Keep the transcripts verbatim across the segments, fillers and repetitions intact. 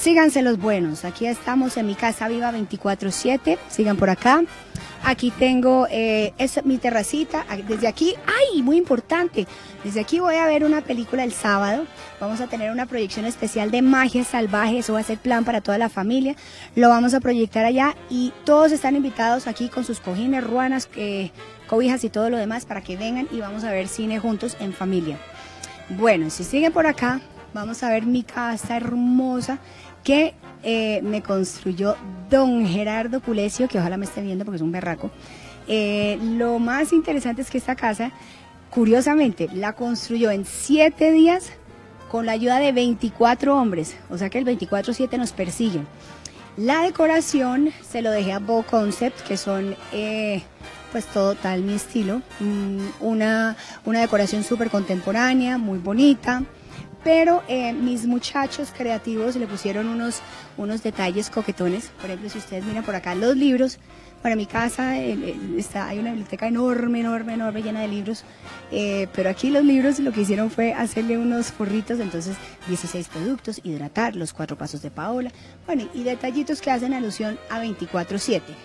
síganse los buenos. Aquí estamos en mi casa viva veinticuatro siete, sigan por acá. Aquí tengo, eh, es mi terracita, desde aquí, ¡ay! Muy importante, desde aquí voy a ver una película el sábado, vamos a tener una proyección especial de Magia Salvaje, eso va a ser plan para toda la familia, lo vamos a proyectar allá y todos están invitados aquí con sus cojines, ruanas, eh, cobijas y todo lo demás para que vengan y vamos a ver cine juntos en familia. Bueno, si siguen por acá, vamos a ver mi casa hermosa que eh, me construyó don Gerardo Pulecio, que ojalá me esté viendo porque es un berraco. Eh, lo más interesante es que esta casa, curiosamente, la construyó en siete días con la ayuda de veinticuatro hombres, o sea que el veinticuatro siete nos persiguen. La decoración se lo dejé a Bow Concept, que son eh, pues todo tal mi estilo, mm, una, una decoración súper contemporánea, muy bonita. Pero eh, mis muchachos creativos le pusieron unos, unos detalles coquetones. Por ejemplo, si ustedes miran por acá los libros, para mi casa eh, eh, está, hay una biblioteca enorme, enorme, enorme, llena de libros. Eh, pero aquí los libros lo que hicieron fue hacerle unos forritos, entonces dieciséis productos, hidratar, los cuatro pasos de Paola. Bueno, y detallitos que hacen alusión a veinticuatro siete.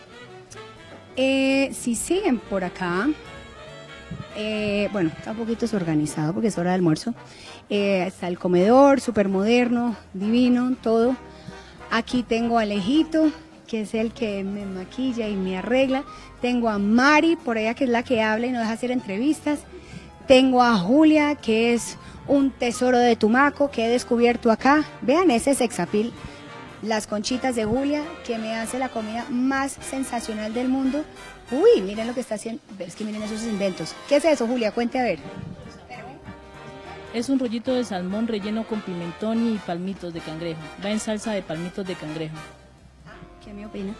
Eh, si siguen por acá, eh, bueno, está un poquito desorganizado porque es hora de almuerzo. Eh, está el comedor, súper moderno, divino, todo. Aquí tengo a Alejito, que es el que me maquilla y me arregla. Tengo a Mari, por allá, que es la que habla y nos deja hacer entrevistas. Tengo a Julia, que es un tesoro de Tumaco que he descubierto acá. Vean ese sexapil, las conchitas de Julia, que me hace la comida más sensacional del mundo. Uy, miren lo que está haciendo, es que miren esos inventos. ¿Qué es eso, Julia? Cuente a ver. Es un rollito de salmón relleno con pimentón y palmitos de cangrejo. Va en salsa de palmitos de cangrejo. ¿Qué me opina?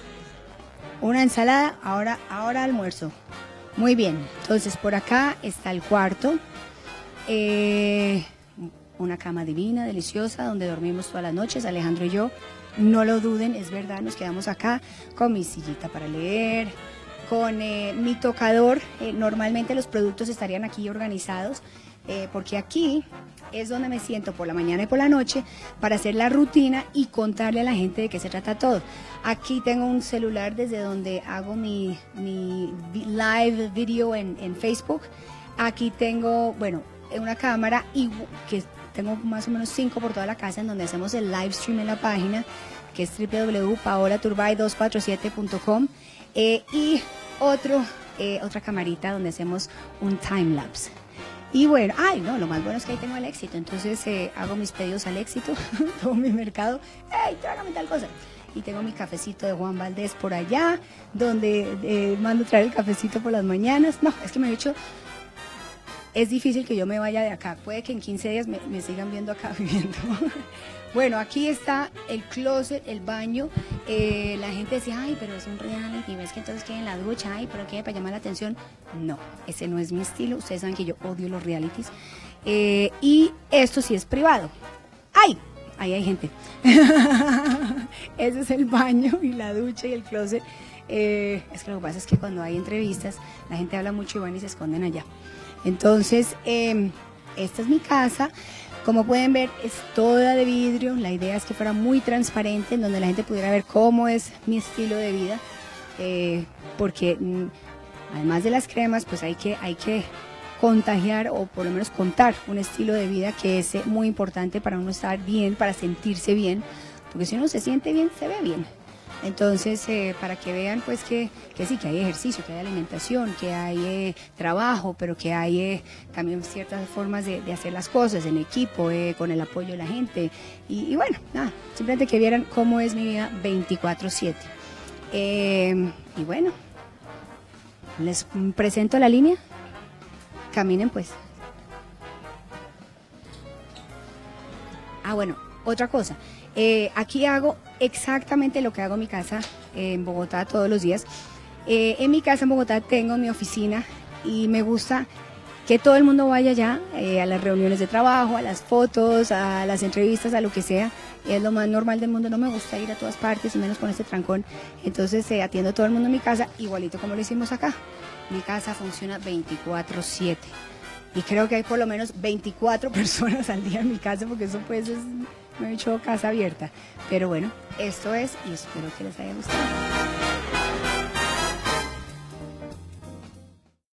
Una ensalada, ahora, ahora almuerzo. Muy bien, entonces por acá está el cuarto. Eh, una cama divina, deliciosa, donde dormimos todas las noches, Alejandro y yo. No lo duden, es verdad, nos quedamos acá con mi sillita para leer, con eh, mi tocador. Eh, normalmente los productos estarían aquí organizados. Eh, porque aquí es donde me siento por la mañana y por la noche para hacer la rutina y contarle a la gente de qué se trata todo. Aquí tengo un celular desde donde hago mi, mi live video en, en Facebook. Aquí tengo, bueno, una cámara y que tengo más o menos cinco por toda la casa en donde hacemos el live stream en la página, que es w w w punto paola turbay dos cuatro siete punto com, eh, y otro, eh, otra camarita donde hacemos un time lapse. Y bueno, ay no, lo más bueno es que ahí tengo el éxito, entonces eh, hago mis pedidos al éxito, todo mi mercado, ¡hey, trágame tal cosa! Y tengo mi cafecito de Juan Valdés por allá, donde eh, mando traer el cafecito por las mañanas. No, es que me he dicho, es difícil que yo me vaya de acá, puede que en quince días me, me sigan viendo acá viviendo. Bueno, aquí está el closet, el baño. Eh, la gente decía, ay, pero es un reality, ves que entonces queda en la ducha, ay, pero queda para llamar la atención. No, ese no es mi estilo. Ustedes saben que yo odio los realities. Eh, y esto sí es privado. ¡Ay! Ahí hay gente. Ese es el baño y la ducha y el closet. Eh, es que lo que pasa es que cuando hay entrevistas, la gente habla mucho y van y se esconden allá. Entonces, eh, esta es mi casa. Como pueden ver, es toda de vidrio. La idea es que fuera muy transparente, en donde la gente pudiera ver cómo es mi estilo de vida. Eh, porque mm, además de las cremas, pues hay que, hay que contagiar o por lo menos contar un estilo de vida que es eh, muy importante para uno estar bien, para sentirse bien. Porque si uno se siente bien, se ve bien. Entonces, eh, para que vean pues que, que sí, que hay ejercicio, que hay alimentación, que hay eh, trabajo, pero que hay eh, también ciertas formas de, de hacer las cosas en equipo, eh, con el apoyo de la gente. Y, y bueno, nada, simplemente que vieran cómo es mi vida veinticuatro siete. Eh, y bueno, les presento la línea. Caminen pues. Ah, bueno, otra cosa. Eh, aquí hago exactamente lo que hago en mi casa eh, en Bogotá todos los días. Eh, en mi casa en Bogotá tengo mi oficina y me gusta que todo el mundo vaya allá eh, a las reuniones de trabajo, a las fotos, a las entrevistas, a lo que sea. Es lo más normal del mundo, no me gusta ir a todas partes y menos con este trancón. Entonces eh, atiendo a todo el mundo en mi casa, igualito como lo hicimos acá. Mi casa funciona veinticuatro siete y creo que hay por lo menos veinticuatro personas al día en mi casa porque eso pues es me he hecho casa abierta. Pero bueno, esto es y espero que les haya gustado.